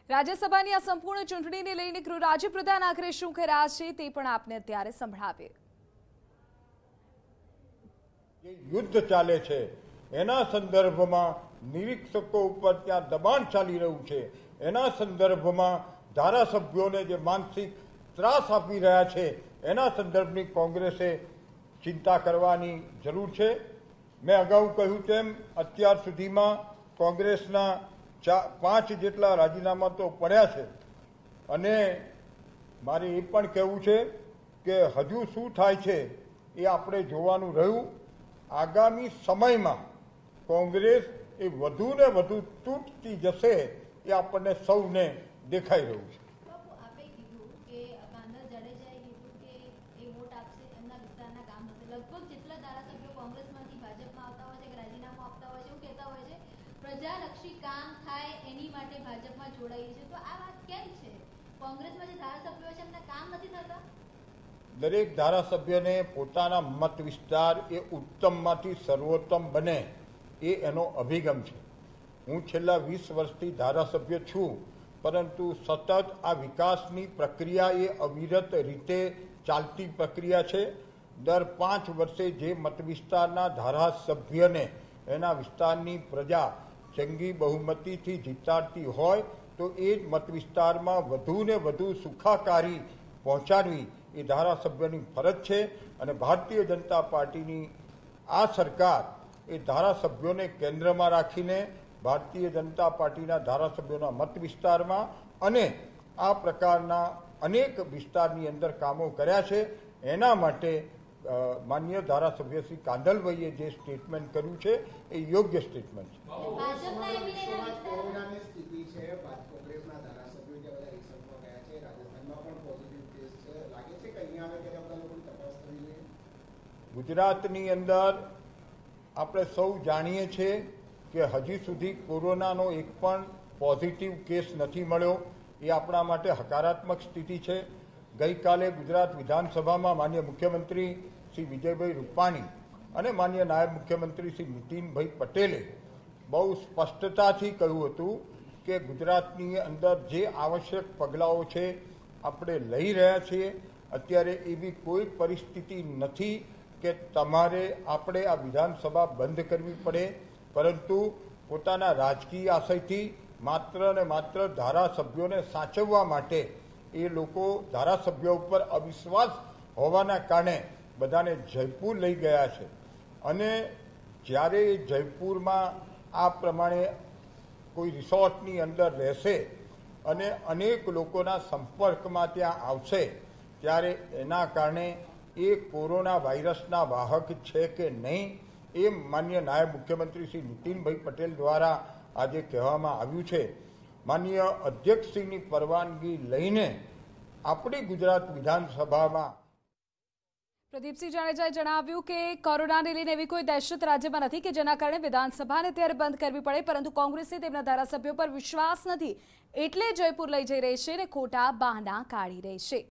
રાજ્યસભાની આ સંપૂર્ણ ચૂંટણીને લઈને ગૃહ પ્રધાન આખરે શું કર્યા છે તે પણ આપને અત્યારે સંભળાવીએ। યુદ્ધ ચાલે છે એના સંદર્ભમાં નિરીક્ષકો ઉપર ત્યાં દબાણ ચાલી રહ્યું છે, એના સંદર્ભમાં ધારાસભ્યોને જે માનસિક ત્રાસ આપી રહ્યા છે એના સંદર્ભની કોંગ્રેસે ચિંતા કરવાની જરૂર છે। મેં અગાઉ કહ્યું તેમ અત્યાર સુધીમાં કોંગ્રેસના 5 જેટલા રાજીનામા તો પડ્યા છે અને મારે એ પણ કહેવું છે કે હજુ શું થાય છે એ આપણે જોવાનું રહ્યું। આગામી સમયમાં કોંગ્રેસ એ વધુ ને વધુ તૂટતી જશે એ આપણને સૌને દેખાઈ રહ્યું છે। પ્રજાલક્ષી કામ થાય એની માટે ભાજપમાં જોડાઈ છે, તો આ વાત કેમ છે? કોંગ્રેસમાં જે ધારાસભ્યો છે એમના કામ નથી થતા? દરેક ધારાસભ્યને પોતાના મત વિસ્તાર એ ઉત્તમમાંથી સર્વોત્તમ બને એ એનો અભિગમ છે। હું છેલ્લા 20 વર્ષથી ધારાસભ્ય છું, પરંતુ સતત આ વિકાસની પ્રક્રિયા એ અવિરત રીતે ચાલતી પ્રક્રિયા છે। દર 5 વર્ષે જે મત વિસ્તારના ધારાસભ્યને એના વિસ્તારની પ્રજા જંગી બહુમતીથી જીતાડતી હોય તો એ જ મત વિસ્તારમાં વધુ ને વધુ સુખાકારી પહોંચાડવી એ ધારાસભ્યની ફરજ છે અને ભારતીય જનતા પાર્ટીની આ સરકાર એ ધારાસભ્યોને કેન્દ્રમાં રાખીને ભારતીય જનતા પાર્ટીના ધારાસભ્યોના મત વિસ્તારમાં અને આ પ્રકારના અનેક વિસ્તારની અંદર કામો કર્યા છે। એના માટે માન્ય ધારાસભ્ય શ્રી કાંદલભાઈએ જે સ્ટેટમેન્ટ કર્યું છે એ યોગ્ય સ્ટેટમેન્ટ છે। ગુજરાતની અંદર આપણે સૌ જાણીએ છીએ કે હજી સુધી કોરોનાનો એક પણ પોઝિટિવ કેસ નથી મળ્યો, એ આપણા માટે હકારાત્મક સ્થિતિ છે। ગઈકાલે ગુજરાત વિધાનસભામાં માન્ય મુખ્યમંત્રી શ્રી વિજયભાઈ રૂપાણી અને માન્ય નાયબ મુખ્યમંત્રી શ્રી નીતિનભાઈ પટેલે બહુ સ્પષ્ટતાથી કહ્યું હતું કે ગુજરાતની અંદર જે આવશ્યક પગલાઓ છે આપણે લઈ રહ્યા છીએ। અત્યારે એવી કોઈ પરિસ્થિતિ નથી કે તમારે આપણે આ વિધાનસભા બંધ કરવી પડે, પરંતુ પોતાના રાજકીય આશયથી માત્ર ને માત્ર ધારાસભ્યોને સાચવવા માટે એ લોકો ધારાસભ્યો ઉપર અવિશ્વાસ હોવાના કારણે બધાને જયપુર લઈ ગયા છે અને જ્યારે જયપુરમાં આ પ્રમાણે કોઈ રિસોર્ટની અંદર રહેશે અને અનેક લોકોના સંપર્કમાં ત્યાં આવશે ત્યારે એના કારણે એ કોરોના વાયરસના વાહક છે કે નહીં એ માન્ય નાયબ મુખ્યમંત્રી શ્રી નીતિનભાઈ પટેલ દ્વારા આજે કહેવામાં આવ્યું છે। માન્ય અધ્યક્ષશ્રીની પરવાનગી લઈને આપણી ગુજરાત વિધાનસભામાં પ્રદીપસિંહ જાડેજાએ જણાવ્યું કે કોરોનાને લઈને એવી કોઈ દહેશત રાજ્યમાં નથી કે જેના કારણે વિધાનસભાને ત્યારે બંધ કરવી પડે, પરંતુ કોંગ્રેસે તેમના ધારાસભ્યો પર વિશ્વાસ નથી એટલે જયપુર લઈ જઈ રહી છે અને ખોટા બહાના કાઢી રહી છે।